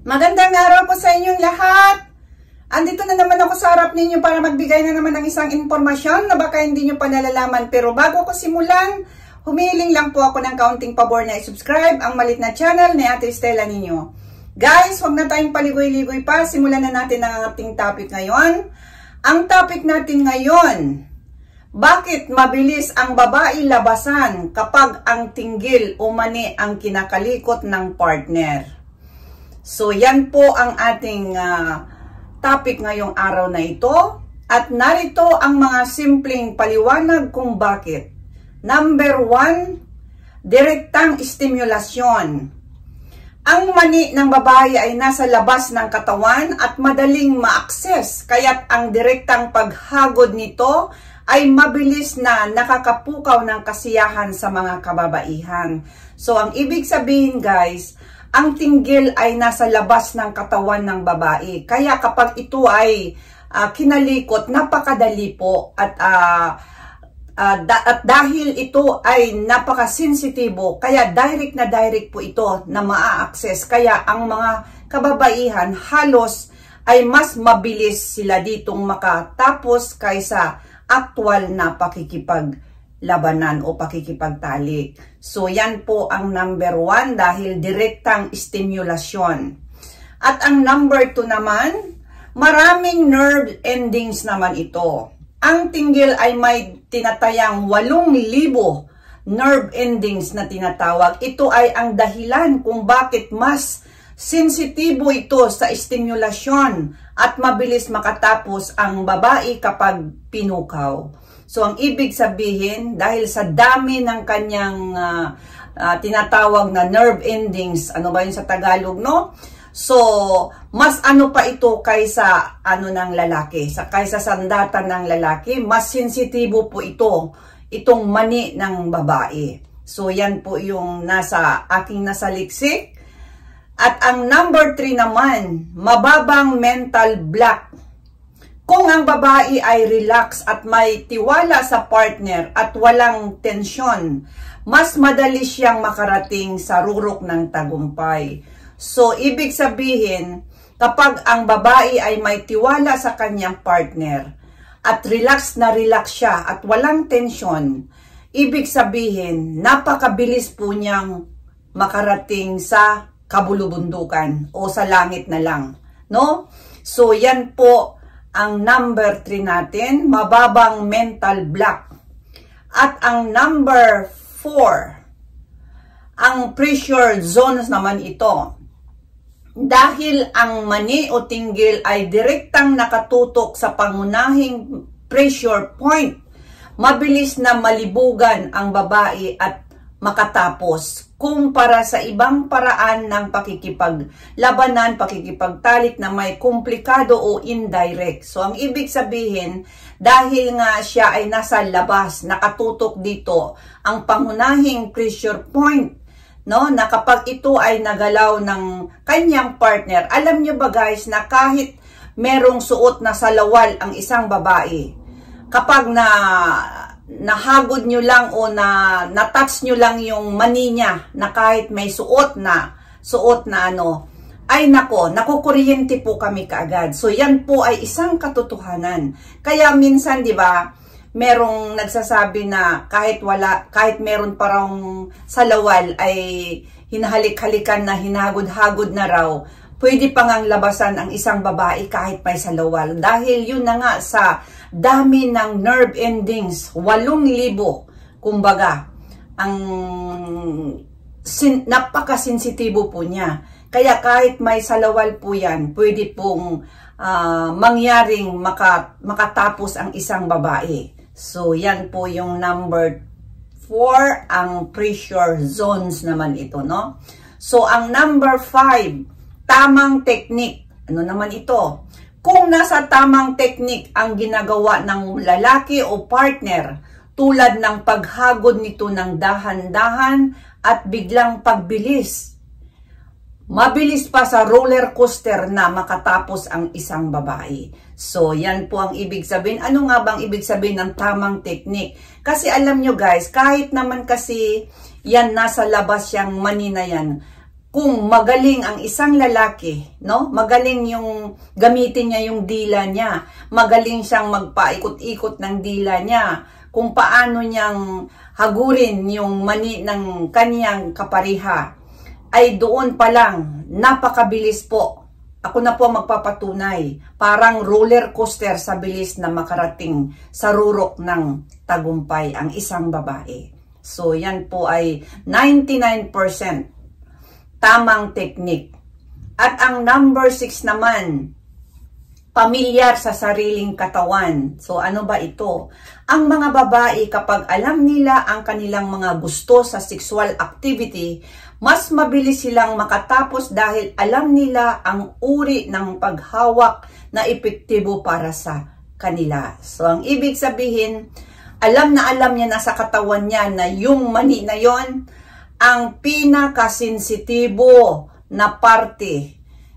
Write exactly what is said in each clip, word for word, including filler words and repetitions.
Magandang araw po sa inyong lahat. Andito na naman ako sa harap ninyo para magbigay na naman ng isang impormasyon na baka hindi nyo pa nalalaman. Pero bago ko simulan, humihiling lang po ako ng kaunting pabor na i-subscribe ang malit na channel ni Ate Stella ninyo. Guys, huwag na tayong paligoy-ligoy pa. Simulan na natin ang ating topic ngayon. Ang topic natin ngayon, bakit mabilis ang babae labasan kapag ang tinggil o mani ang kinakalikot ng partner? So, yan po ang ating uh, topic ngayong araw na ito. At narito ang mga simpleng paliwanag kung bakit. Number one, direktang stimulasyon. Ang mani ng babae ay nasa labas ng katawan at madaling ma-access. Kaya't ang direktang paghagod nito ay mabilis na nakakapukaw ng kasiyahan sa mga kababaihan. So, ang ibig sabihin guys, ang tinggil ay nasa labas ng katawan ng babae. Kaya kapag ito ay uh, kinalikot, napakadali po. At, uh, uh, da at dahil ito ay napakasensitibo, kaya direct na direct po ito na maa-access. Kaya ang mga kababaihan halos ay mas mabilis sila ditong makatapos kaysa actual na pakikipaglabanan o pakikipagtalik. So, yan po ang number one dahil direktang stimulasyon. At ang number two naman, maraming nerve endings naman ito. Ang tinggil ay may tinatayang walong libo nerve endings na tinatawag. Ito ay ang dahilan kung bakit mas sensitibo ito sa stimulasyon at mabilis makatapos ang babae kapag pinukaw. So, ang ibig sabihin, dahil sa dami ng kanyang uh, uh, tinatawag na nerve endings, ano ba yun sa Tagalog, no? So, mas ano pa ito kaysa ano ng lalaki, sa kaysa sandata ng lalaki, mas sensitibo po ito, itong mani ng babae. So, yan po yung nasa aking nasaliksik. At ang number three naman, mababang mental block. Kung ang babae ay relax at may tiwala sa partner at walang tensyon, mas madali siyang makarating sa rurok ng tagumpay. So, ibig sabihin, kapag ang babae ay may tiwala sa kanyang partner at relax na relax siya at walang tensyon, ibig sabihin, napakabilis po niyang makarating sa kabulubundukan o sa langit na lang, no? So, yan po ang number three natin, mababang mental block. At ang number four, ang pressure zones naman ito. Dahil ang mani o tinggil ay direktang nakatutok sa pangunahing pressure point, mabilis na malibugan ang babae at makatapos kumpara sa ibang paraan ng pakikipaglabanan, pakikipagtalik na may komplikado o indirect. So, ang ibig sabihin, dahil nga siya ay nasa labas, nakatutok dito ang pangunahing pressure point, no, na kapag ito ay nagalaw ng kanyang partner, alam nyo ba guys na kahit merong suot na salawal ang isang babae, kapag na nahagod nyo lang o na natouch nyo lang yung mani niya na kahit may suot na suot na ano, ay nako, nakukuryente po kami kaagad. So, yan po ay isang katotohanan. Kaya minsan, di ba, merong nagsasabi na kahit wala, kahit meron parang salawal ay hinahalik-halikan na, hinagod-hagod na raw, pwede pa ngang labasan ang isang babae kahit may salawal. Dahil yun na nga sa dami ng nerve endings, walong libo, kumbaga, ang sin, napakasensitibo po niya. Kaya kahit may salawal po yan, pwede pong uh, mangyaring maka, makatapos ang isang babae. So, yan po yung number four, ang pressure zones naman ito, no? So, ang number five, tamang technique. Ano naman ito? Kung nasa tamang teknik ang ginagawa ng lalaki o partner, tulad ng paghagod nito ng dahan-dahan at biglang pagbilis, mabilis pa sa roller coaster na makatapos ang isang babae. So, yan po ang ibig sabihin. Ano nga bang ibig sabihin ng tamang teknik? Kasi alam nyo guys, kahit naman kasi yan nasa labas yung mani na yan, kung magaling ang isang lalaki, no? Magaling yung gamitin niya yung dila niya, magaling siyang magpaikot-ikot ng dila niya, kung paano niyang hagurin yung mani ng kaniyang kapariha, ay doon pa lang, napakabilis po. Ako na po magpapatunay, parang roller coaster sa bilis na makarating sa rurok ng tagumpay ang isang babae. So yan po ay ninety-nine percent tamang teknik. At ang number six naman, pamilyar sa sariling katawan. So ano ba ito? Ang mga babae kapag alam nila ang kanilang mga gusto sa sexual activity, mas mabilis silang makatapos dahil alam nila ang uri ng paghawak na epektibo para sa kanila. So ang ibig sabihin, alam na alam niya na sa katawan niya na yung mani na yon ang pinakasensitibo na parte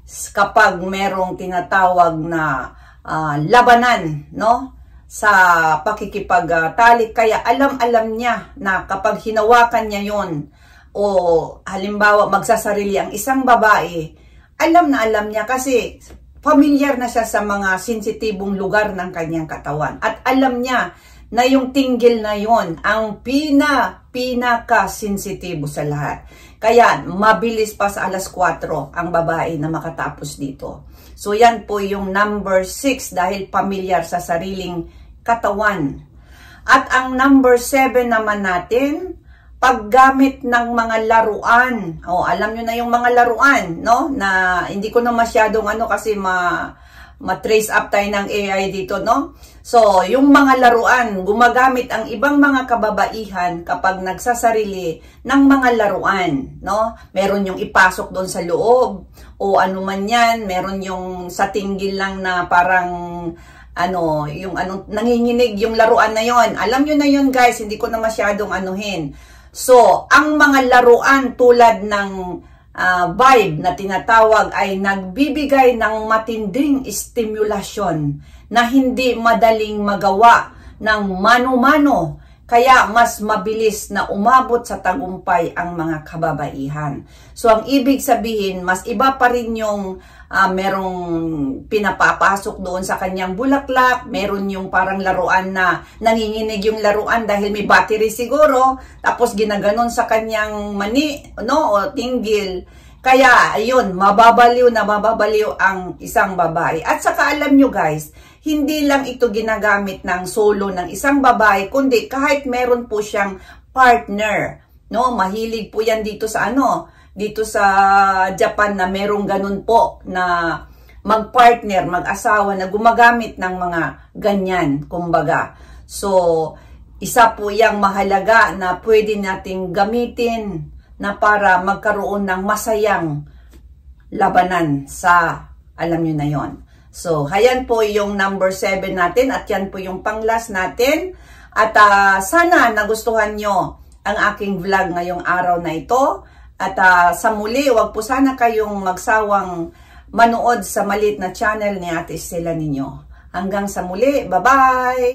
kapag merong tinatawag na uh, labanan, no? Sa pakikipagtalik. Kaya alam-alam niya na kapag hinawakan niya yon o halimbawa magsasarili ang isang babae, alam na alam niya kasi familiar na siya sa mga sensitibong lugar ng kanyang katawan. At alam niya na yung tinggil na yon ang pina, pinaka-sensitibo sa lahat. Kaya mabilis pa sa alas kwatro ang babae na makatapos dito. So yan po yung number six dahil pamilyar sa sariling katawan. At ang number seven naman natin, paggamit ng mga laruan. O, alam nyo na yung mga laruan, no? Na hindi ko na masyadong ano kasi ma... ma-trace up tayo ng A I dito, no? So, yung mga laruan, gumagamit ang ibang mga kababaihan kapag nagsasarili ng mga laruan, no? Meron yung ipasok doon sa loob, o ano man yan, meron yung sa tinggil lang na parang, ano, yung ano, nanginginig yung laruan na yon. Alam nyo na yun, guys, hindi ko na masyadong anuhin. So, ang mga laruan tulad ng Uh, vibe na tinatawag ay nagbibigay ng matinding stimulasyon na hindi madaling magawa ng mano-mano, kaya mas mabilis na umabot sa tagumpay ang mga kababaihan. So ang ibig sabihin, mas iba pa rin yung uh, merong pinapapasok doon sa kanyang bulaklak, meron yung parang laruan na nanginginig yung laruan dahil may battery siguro, tapos ginaganon sa kanyang mani, no, o tinggil. Kaya, ayun, mababaliw na mababaliw ang isang babae. At saka alam nyo guys, hindi lang ito ginagamit ng solo ng isang babae, kundi kahit meron po siyang partner, no, mahilig po yan dito sa ano, dito sa Japan na merong ganun po na mag-partner, mag-asawa na gumagamit ng mga ganyan, kumbaga. So, isa po yang mahalaga na pwede nating gamitin na para magkaroon ng masayang labanan sa, alam nyo na yon. So, ayan po yung number seven natin at yan po yung panglas natin. At uh, sana nagustuhan nyo ang aking vlog ngayong araw na ito. At uh, sa muli, wag po sana kayong magsawang manood sa maliit na channel ni Ate Stella ninyo. Hanggang sa muli, bye-bye!